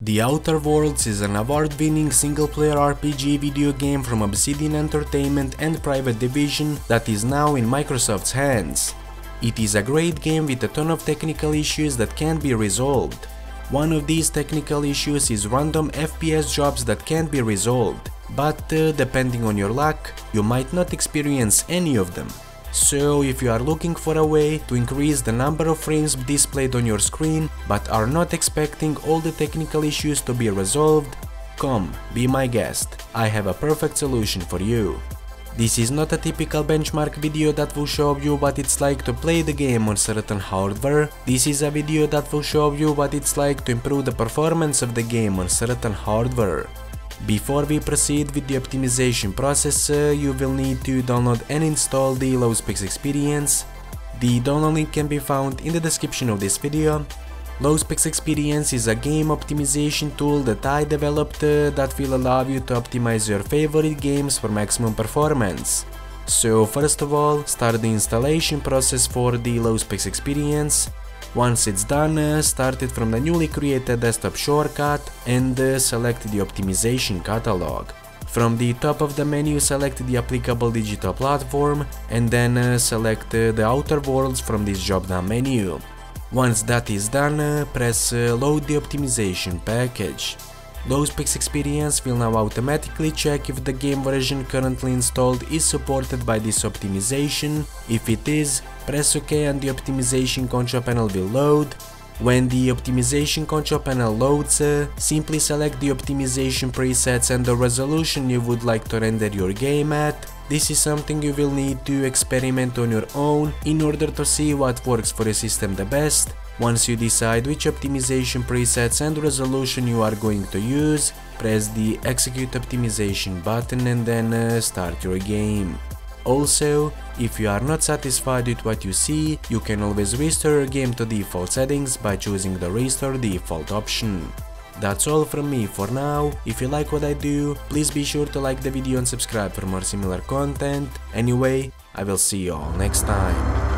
The Outer Worlds is an award-winning single-player RPG video game from Obsidian Entertainment and Private Division that is now in Microsoft's hands. It is a great game with a ton of technical issues that can be resolved. One of these technical issues is random FPS drops that can't be resolved, but depending on your luck, you might not experience any of them. So if you are looking for a way to increase the number of frames displayed on your screen but are not expecting all the technical issues to be resolved, come, be my guest, I have a perfect solution for you. This is not a typical benchmark video that will show you what it's like to play the game on certain hardware. This is a video that will show you what it's like to improve the performance of the game on certain hardware. Before we proceed with the optimization process, you will need to download and install the Low Specs Experience. The download link can be found in the description of this video. Low Specs Experience is a game optimization tool that I developed that will allow you to optimize your favorite games for maximum performance. So first of all, start the installation process for the Low Specs Experience. Once it's done, start it from the newly created desktop shortcut and select the optimization catalog. From the top of the menu, select the applicable digital platform and then select the Outer Worlds from this drop-down menu. Once that is done, press load the optimization package. Low Specs Experience will now automatically check if the game version currently installed is supported by this optimization. If it is, press OK and the optimization control panel will load. When the optimization control panel loads, simply select the optimization presets and the resolution you would like to render your game at. This is something you will need to experiment on your own in order to see what works for your system the best. Once you decide which optimization presets and resolution you are going to use, press the Execute Optimization button and then start your game. Also, if you are not satisfied with what you see, you can always restore your game to default settings by choosing the Restore Default option. That's all from me for now. If you like what I do, please be sure to like the video and subscribe for more similar content. Anyway, I will see you all next time.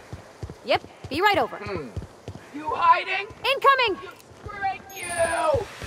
Yep, be right over. You hiding? Incoming! Frick you!